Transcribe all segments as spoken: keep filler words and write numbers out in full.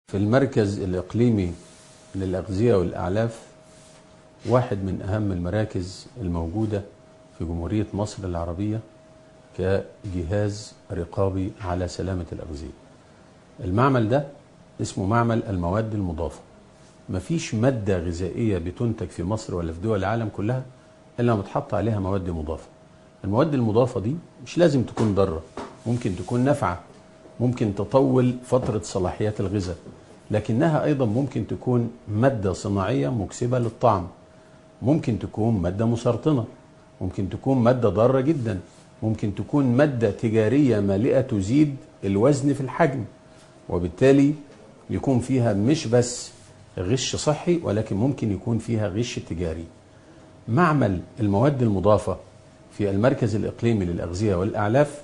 في المركز الإقليمي للأغذية والأعلاف، واحد من أهم المراكز الموجودة في جمهورية مصر العربية كجهاز رقابي على سلامة الأغذية. المعمل ده اسمه معمل المواد المضافة. مفيش مادة غذائية بتنتج في مصر ولا في دول العالم كلها إلا ما بتحط عليها مواد مضافة. المواد المضافة دي مش لازم تكون ضارة، ممكن تكون نافعة، ممكن تطول فترة صلاحيات الغذاء، لكنها أيضا ممكن تكون مادة صناعية مكسبة للطعم، ممكن تكون مادة مسرطنة، ممكن تكون مادة ضارة جدا، ممكن تكون مادة تجارية مالئة تزيد الوزن في الحجم، وبالتالي يكون فيها مش بس غش صحي ولكن ممكن يكون فيها غش تجاري. معمل المواد المضافة في المركز الإقليمي للأغذية والأعلاف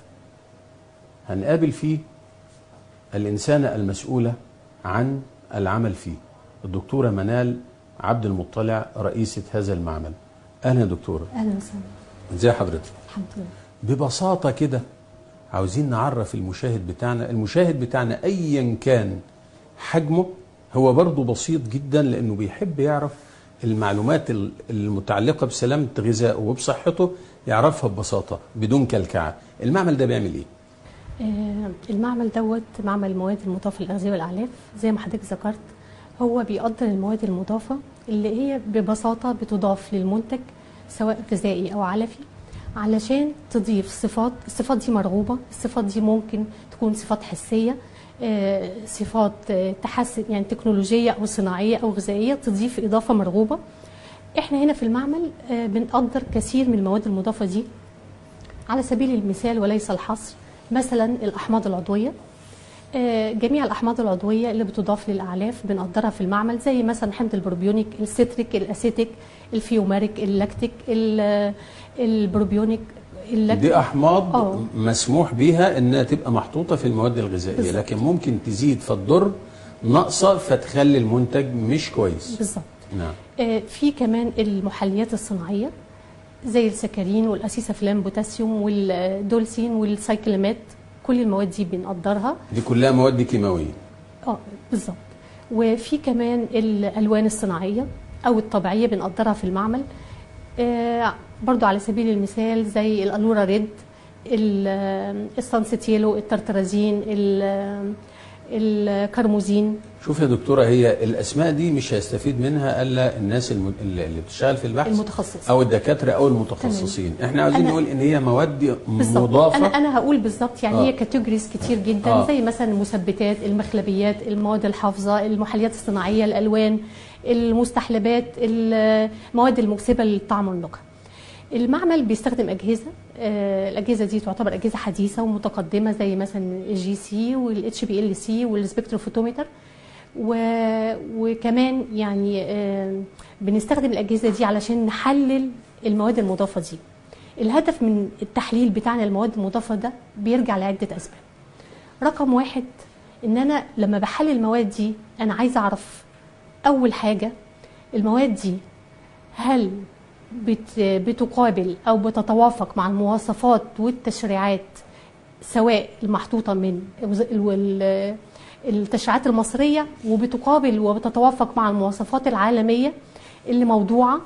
هنقابل فيه الإنسانة المسؤولة عن العمل فيه، الدكتورة منال عبد المطلع، رئيسة هذا المعمل. أهلا يا دكتورة. أهلا وسهلا. ازي حضرتك؟ الحمد لله. ببساطة كده عاوزين نعرف المشاهد بتاعنا، المشاهد بتاعنا أيا كان حجمه هو برضه بسيط جدا، لأنه بيحب يعرف المعلومات المتعلقة بسلامة غذائه وبصحته يعرفها ببساطة بدون كلكعة. المعمل ده بيعمل إيه؟ آه المعمل دوت معمل المواد المضافة للأغذية والأعلاف، زي ما حضرتك ذكرت هو بيقدر المواد المضافة اللي هي ببساطة بتضاف للمنتج سواء غذائي أو علفي علشان تضيف صفات، الصفات دي مرغوبة، الصفات دي ممكن تكون صفات حسية، آه صفات آه تحسن يعني تكنولوجية أو صناعية أو غذائية تضيف إضافة مرغوبة. احنا هنا في المعمل آه بنقدر كثير من المواد المضافة دي، على سبيل المثال وليس الحصر مثلا الأحماض العضوية. آه جميع الأحماض العضوية اللي بتضاف للأعلاف بنقدرها في المعمل، زي مثلا حمض البروبيونيك، الستريك، الأسيتيك، الفيوماريك، اللاكتيك، البروبيونيك. دي أحماض أوه. مسموح بيها إنها تبقى محطوطة في المواد الغذائية بالزبط. لكن ممكن تزيد فتضر، ناقصة فتخلي المنتج مش كويس. بالظبط. نعم. آه في كمان المحليات الصناعية زي السكرين والأسيسافلام بوتاسيوم والدولسين والسايكلامات، كل المواد دي بنقدرها. دي كلها مواد كيماوية. اه بالظبط. وفي كمان الألوان الصناعية أو الطبيعية بنقدرها في المعمل. آه برضو على سبيل المثال زي الألورا ريد، السانستيلو، الترترازين، الكرموزين. شوف يا دكتورة، هي الأسماء دي مش هيستفيد منها إلا الناس اللي بتشتغل في البحث المتخصص أو الدكاترة أو المتخصصين. تمام. احنا عاوزين نقول إن هي مواد مضافة. أنا أنا هقول بالظبط يعني آه. هي كاتيجوريز كتير جدا آه. زي مثلا المثبتات، المخلبيات، المواد الحافظة، المحليات الصناعية، الألوان، المستحلبات، المواد المكسبة للطعم والنكهة. المعمل بيستخدم أجهزة، آه الأجهزة دي تعتبر أجهزة حديثة ومتقدمة زي مثلا الجي سي والاتش بي ال سي والسبكتروفوتومتر، وكمان يعني آه بنستخدم الأجهزة دي علشان نحلل المواد المضافة دي. الهدف من التحليل بتاعنا المواد المضافة ده بيرجع لعدة أسباب. رقم واحد، إن أنا لما بحلل المواد دي أنا عايزة أعرف أول حاجة المواد دي هل بتقابل أو بتتوافق مع المواصفات والتشريعات سواء المحطوطة من التشريعات المصرية، وبتقابل وبتتوافق مع المواصفات العالمية اللي موضوعة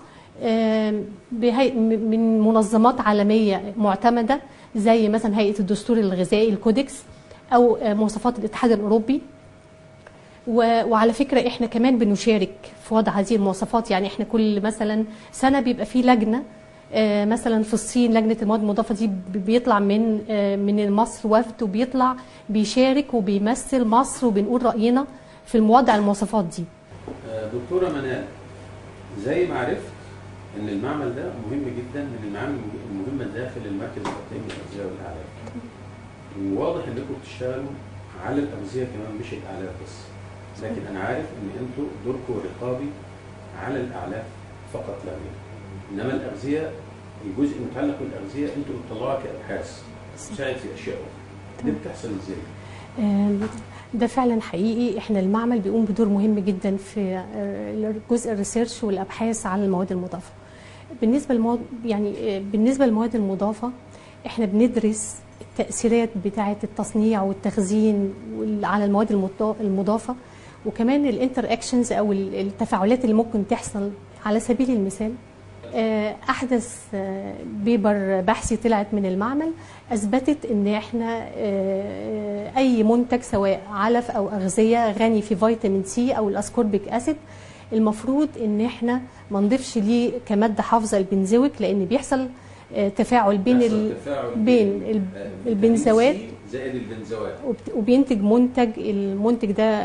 من منظمات عالمية معتمدة زي مثلا هيئة الدستور الغذائي الكودكس أو مواصفات الاتحاد الأوروبي. وعلى فكرة احنا كمان بنشارك في وضع هذه المواصفات، يعني احنا كل مثلا سنة بيبقى في لجنة، مثلا في الصين لجنة المواد المضافة دي بيطلع من من مصر وفد وبيطلع بيشارك وبيمثل مصر وبنقول رأينا في الموضع المواصفات دي. دكتورة منال، زي ما عرفت ان المعمل ده مهم جدا من المعامل المهمة داخل المركز الإقليمي للأغذية والأعلاف، وواضح انكم بتشتغلوا على الأغذية كمان مش الأعلاف بس، لكن أنا عارف إن أنتوا دوركم رقابي على الأعلاف فقط لا غير، إنما الأغذية الجزء المتعلق بالأغذية أنتوا بتطلعوها كأبحاث تساعد في أشياء أخرى. دي بتحصل إزاي؟ ده فعلا حقيقي، إحنا المعمل بيقوم بدور مهم جدا في جزء الريسيرش والأبحاث على المواد المضافة. بالنسبة للمواد يعني بالنسبة للمواد المضافة إحنا بندرس التأثيرات بتاعة التصنيع والتخزين على المواد المضافة، وكمان الانتر اكشنز او التفاعلات اللي ممكن تحصل. على سبيل المثال احدث بيبر بحثي طلعت من المعمل اثبتت ان احنا اي منتج سواء علف او اغذيه غني في فيتامين سي او الاسكوربيك اسيد المفروض ان احنا ما نضيفش ليه كماده حافظه البنزويك، لان بيحصل تفاعل بين ال... بين البنزوات زائد البنزوات وبينتج منتج، المنتج ده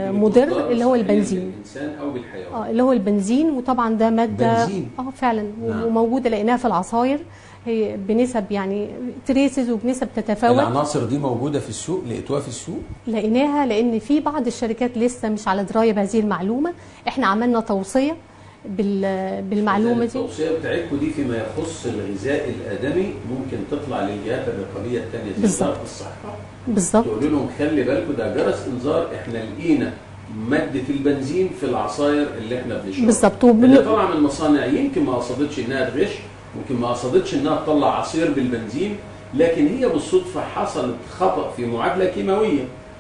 مضر اللي هو البنزين بالانسان او بالحيوان اه اللي هو البنزين. وطبعا ده ماده بنزين. اه فعلا نعم. وموجوده لقيناها في العصاير، هي بنسب يعني تريسز وبنسب تتفاوت. العناصر دي موجوده في السوق، لقيتوها في السوق؟ لقيناها لان في بعض الشركات لسه مش على درايه بهذه المعلومه. احنا عملنا توصيه بالمعلومه دي. التوصيه بتاعتكم دي فيما يخص الغذاء الادمي ممكن تطلع للجهات الرقابيه الثانيه زي وزاره الصحه بالظبط، تقول لهم خلي بالكم ده جرس انذار، احنا لقينا ماده البنزين في العصاير اللي احنا بنشربها. بالظبط. اللي طالعه من المصانع يمكن ما قصدتش انها تغش، ممكن ما قصدتش انها تطلع عصير بالبنزين، لكن هي بالصدفه حصلت خطا في معادله كيماويه،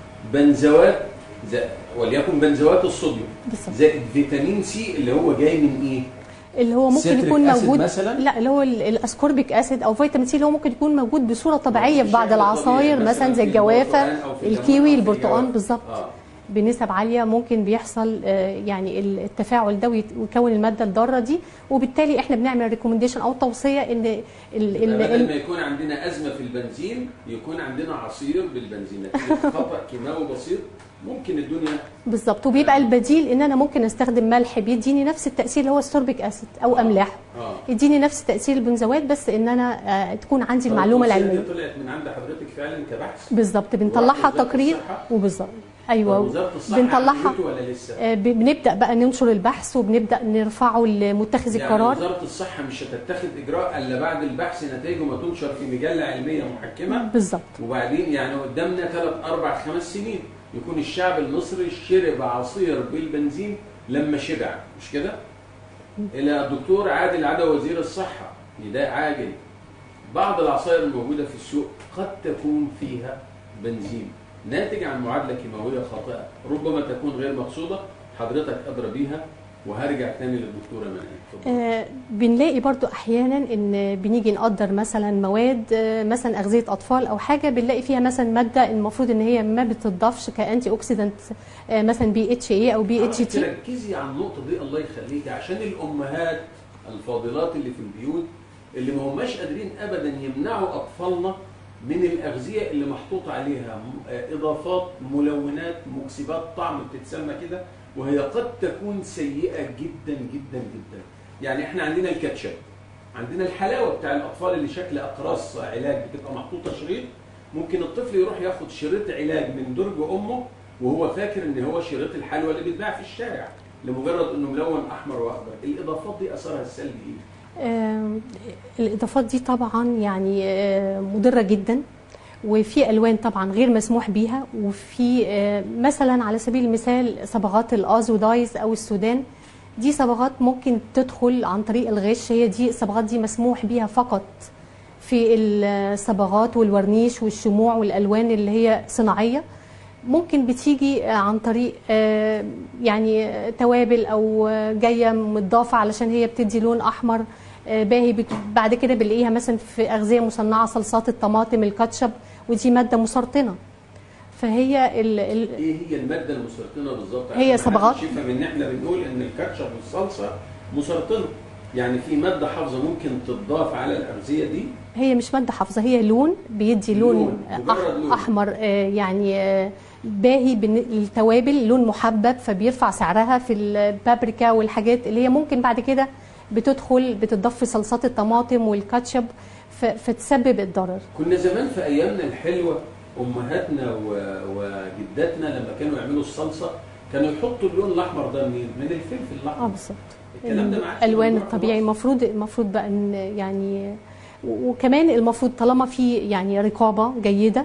بنزوات وليكن بنزوات الصوديوم زائد فيتامين سي اللي هو جاي من ايه؟ اللي هو ممكن يكون موجود مثلاً؟ لا اللي هو الاسكوربيك اسيد او فيتامين سي اللي هو ممكن يكون موجود بصوره طبيعيه في بعض العصاير مثلا زي الجوافه، الكيوي، البرتقال بالظبط آه. بنسب عاليه ممكن بيحصل يعني التفاعل ده ويكون الماده الضاره دي، وبالتالي احنا بنعمل ريكومنديشن او توصيه ان بدل ما يكون عندنا ازمه في البنزين يكون عندنا عصير بالبنزين نتيجه خطا كيماوي بسيط ممكن الدنيا بالظبط. وبيبقى البديل ان انا ممكن استخدم ملح بيديني نفس التاثير اللي هو السوربيك اسيد او املاح آه. يديني نفس تاثير البنزوات، بس ان انا آه تكون عندي المعلومه العلميه. طلعت من عند حضرتك فعلا كبحث بالظبط، بنطلعها تقرير وبالظبط ايوه وزاره الصحه بنطلعها ولا لسه؟ آه بنبدا بقى ننشر البحث وبنبدا نرفعه لمتخذ يعني القرار. وزاره الصحه مش هتتخذ اجراء الا بعد البحث نتائجه ما تنشر في مجله علميه محكمه بالظبط، وبعدين يعني قدامنا ثلاث اربع خمس سنين يكون الشعب المصري شرب عصير بالبنزين لما شبع، مش كده؟ الى الدكتور عادل عدوي وزير الصحه نداء عاجل، بعض العصائر الموجوده في السوق قد تكون فيها بنزين ناتج عن معادله كيماويه خاطئه، ربما تكون غير مقصوده، حضرتك ادرى بيها، وهرجع تاني للدكتوره منال. آه بنلاقي برضو احيانا ان بنيجي نقدر مثلا مواد آه مثلا اغذيه اطفال او حاجه بنلاقي فيها مثلا ماده المفروض ان هي ما بتضافش كانتي اوكسيدنت آه مثلا بي اتش اي او بي اتش تي. ركزي على النقطه دي الله يخليكي عشان الامهات الفاضلات اللي في البيوت اللي ما هماش قادرين ابدا يمنعوا اطفالنا من الاغذيه اللي محطوط عليها اضافات ملونات مكسبات طعم بتتسمى كده، وهي قد تكون سيئه جدا جدا جدا. يعني احنا عندنا الكاتشب، عندنا الحلاوه بتاع الاطفال اللي شكل اقراص علاج بتبقى محطوطه شريط، ممكن الطفل يروح ياخد شريط علاج من درج امه وهو فاكر ان هو شريط الحلوى اللي بيتباع في الشارع لمجرد انه ملون احمر واخضر. الاضافات دي اثرها السلبي ايه؟ آه الاضافات دي طبعا يعني آه مضره جدا، وفي الوان طبعا غير مسموح بيها، وفي آه مثلا على سبيل المثال صبغات الازودايز او السودان، دي صبغات ممكن تدخل عن طريق الغش، هي دي الصبغات دي مسموح بيها فقط في الصبغات والورنيش والشموع والالوان اللي هي صناعيه، ممكن بتيجي عن طريق يعني توابل او جايه متضافه علشان هي بتدي لون احمر باهي، بعد كده بنلاقيها مثلا في اغذيه مصنعه صلصات الطماطم الكاتشب، ودي ماده مسرطنه. فهي ال ال ايه هي الماده المسرطنه بالظبط؟ هي صبغات شايفه ان احنا بنقول ان الكاتشب والصلصه مسرطنه، يعني في ماده حافظه ممكن تضاف على الاغذيه دي؟ هي مش ماده حافظه، هي لون بيدي لون, لون. لون. احمر يعني باهي للتوابل، لون محبب فبيرفع سعرها في البابريكا والحاجات اللي هي ممكن بعد كده بتدخل بتضاف في صلصات الطماطم والكاتشب فتسبب الضرر. كنا زمان في ايامنا الحلوه امهاتنا وجداتنا لما كانوا يعملوا الصلصه كانوا يحطوا اللون الاحمر ده منين؟ من الفلفل الاحمر. اه بالظبط. الكلام ده معاك الالوان الطبيعي المفروض المفروض بقى ان يعني، وكمان المفروض طالما في يعني رقابه جيده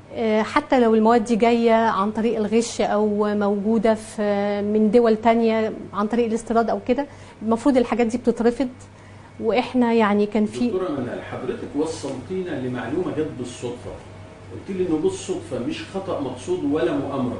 حتى لو المواد دي جايه عن طريق الغش او موجوده في من دول تانية عن طريق الاستيراد او كده، المفروض الحاجات دي بتترفض. واحنا يعني كان في دكتوره منال حضرتك وصلتينا لمعلومه جت بالصدفه، قلت لي انه بالصدفه مش خطا مقصود ولا مؤامره،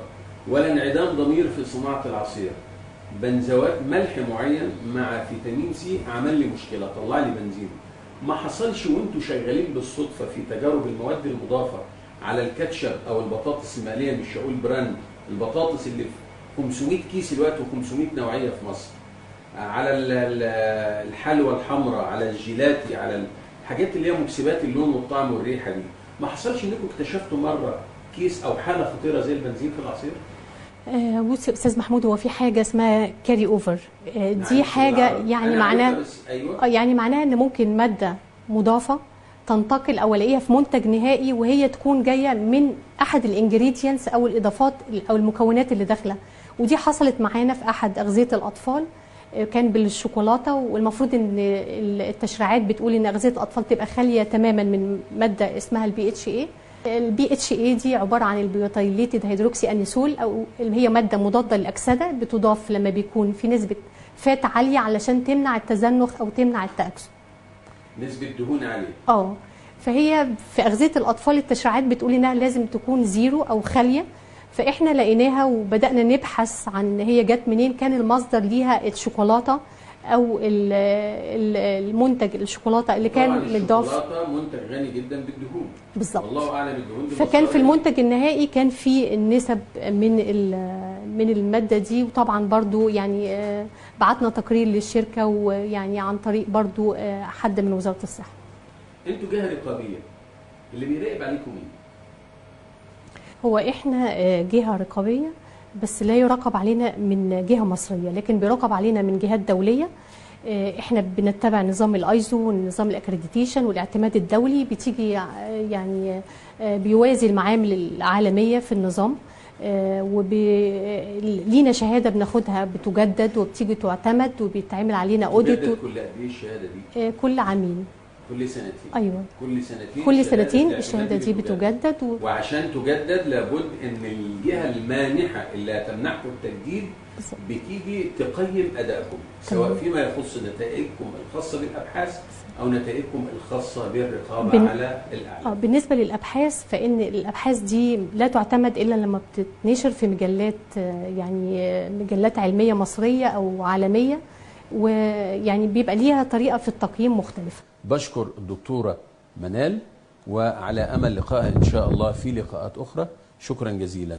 ولا انعدام ضمير في صناعه العصير. بنزوات ملح معين مع فيتامين سي عمل لي مشكله، طلع لي بنزين. ما حصلش وانتوا شغالين بالصدفه في تجارب المواد المضافه على الكاتشب او البطاطس المقليه، مش هقول براند، البطاطس اللي في خمسمائة كيس دلوقتي وخمسمائة نوعيه في مصر، على الحلوى الحمراء، على الجيلاتي، على الحاجات اللي هي مكسبات اللون والطعم والريحه دي، ما حصلش انكم اكتشفتوا مره كيس او حاله خطيره زي البنزين في العصير؟ آه بص استاذ محمود، هو في حاجه اسمها كاري اوفر، آه دي يعني حاجه يعني معناها أيوة. يعني معناها ان ممكن ماده مضافه تنتقل او الاقيها في منتج نهائي وهي تكون جايه من احد الانجريدينتس او الاضافات او المكونات اللي داخله، ودي حصلت معانا في احد اغذيه الاطفال، كان بالشوكولاته، والمفروض ان التشريعات بتقول ان اغذيه الاطفال تبقى خاليه تماما من ماده اسمها البي اتش اي. البي اتش اي دي عباره عن البيوتايليتد هيدروكسي انيسول، او اللي هي ماده مضاده للاكسده، بتضاف لما بيكون في نسبه فات عاليه علشان تمنع التزنخ او تمنع التاكسد. نسبه دهون عاليه. اه فهي في اغذيه الاطفال التشريعات بتقول انها لازم تكون زيرو او خاليه، فاحنا لقيناها وبدانا نبحث عن هي جت منين. كان المصدر ليها الشوكولاته او المنتج الشوكولاته اللي كان متضاف. الشوكولاته منتج غني جدا بالدهون بالظبط، والله اعلم الدهون دي، فكان في المنتج النهائي كان في النسب من من الماده دي. وطبعا برضو يعني بعتنا تقرير للشركه، ويعني عن طريق برضو حد من وزاره الصحه. انتوا جهه رقابيه، اللي بيراقب عليكم مين؟ هو احنا جهه رقابيه بس لا يراقب علينا من جهه مصريه، لكن بيراقب علينا من جهات دوليه. احنا بنتبع نظام الايزو ونظام الاكريديتيشن والاعتماد الدولي، بتيجي يعني بيوازي المعامل العالميه في النظام، ولينا شهاده بناخدها بتجدد وبتيجي تعتمد وبيتعمل علينا اوديت. كل قد ايه الشهاده دي؟ كل عامين. كل سنتين. ايوه كل سنتين كل سنتين الشهاده دي بتجدد و... وعشان تجدد لابد ان الجهه المانحه اللي هتمنحكم التجديد بتيجي تقيم ادائكم، سواء فيما يخص نتائجكم الخاصه بالابحاث او نتائجكم الخاصه بالرقابه بن... على الاعلام. اه بالنسبه للابحاث، فان الابحاث دي لا تعتمد الا لما بتتنشر في مجلات، يعني مجلات علميه مصريه او عالميه، ويعني بيبقى ليها طريقه في التقييم مختلفه. بشكر الدكتورة منال، وعلى أمل لقائها إن شاء الله في لقاءات أخرى. شكرا جزيلا.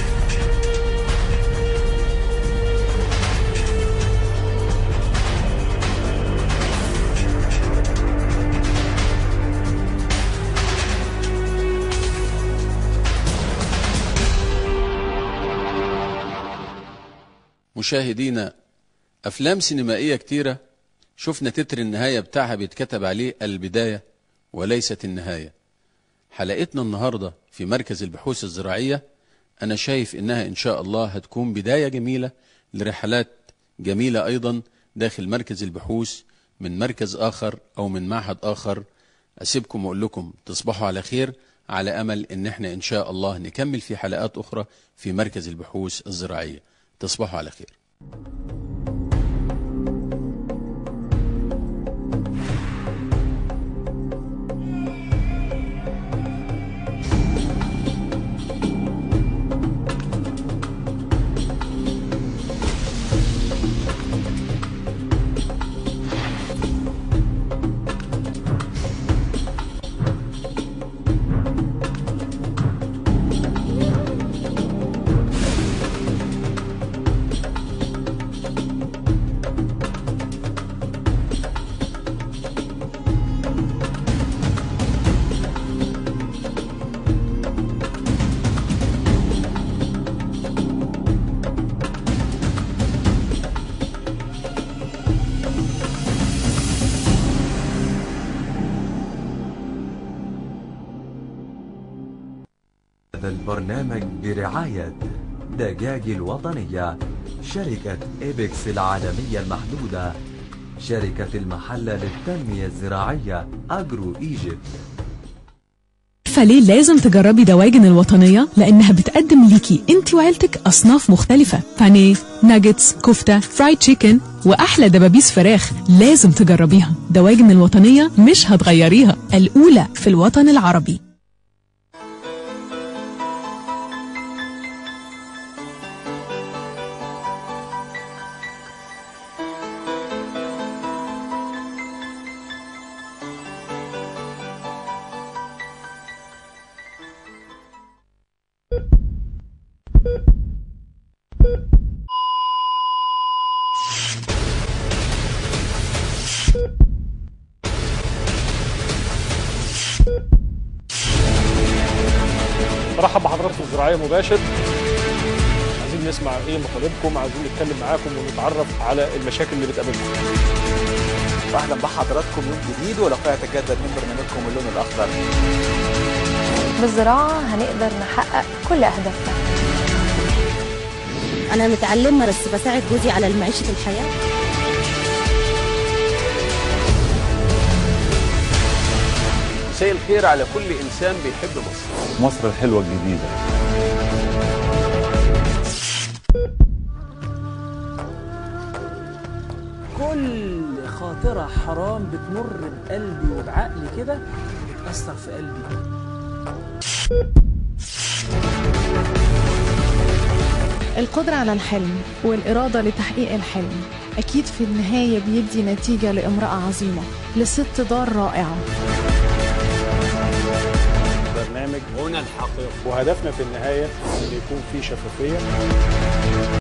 مشاهدينا، أفلام سينمائية كتيرة شفنا تتر النهاية بتاعها بيتكتب عليه البداية وليست النهاية. حلقتنا النهاردة في مركز البحوث الزراعية أنا شايف إنها إن شاء الله هتكون بداية جميلة لرحلات جميلة أيضا داخل مركز البحوث من مركز آخر أو من معهد آخر. أسيبكم وأقول لكم تصبحوا على خير، على أمل إن احنا إن شاء الله نكمل في حلقات أخرى في مركز البحوث الزراعية. تصبحوا على خير. هذا البرنامج برعاية دجاج الوطنية، شركة إيبكس العالمية المحدودة، شركة المحلة للتنمية الزراعية أجرو إيجيبت. فليه لازم تجربي دواجن الوطنية؟ لأنها بتقدم ليكي انت وعيلتك أصناف مختلفة، بانيه، ناجتس، كفتة، فرايد تشيكن، وأحلى دبابيس فراخ. لازم تجربيها. دواجن الوطنية مش هتغيريها، الأولى في الوطن العربي. برحب بحضراتكم في زراعية مباشر. عايزين نسمع ايه مطالبكم، عايزين نتكلم معاكم ونتعرف على المشاكل اللي بتقابلكم. واهلا بحضراتكم يوم جديد ولقاء يتجدد من برنامجكم اللون الاخضر. بالزراعه هنقدر نحقق كل اهدافنا. انا متعلمه بس بساعد جوزي على معيشه الحياه. مساء الخير على كل إنسان بيحب مصر. مصر الحلوة الجديدة. كل خاطرة حرام بتمر بقلبي وبعقلي كده بتأثر في قلبي. القدرة على الحلم والإرادة لتحقيق الحلم أكيد في النهاية بيدي نتيجة لامرأة عظيمة، لست دار رائعة. برنامج هنا الحقيقة، وهدفنا في النهاية ان يكون في شفافية.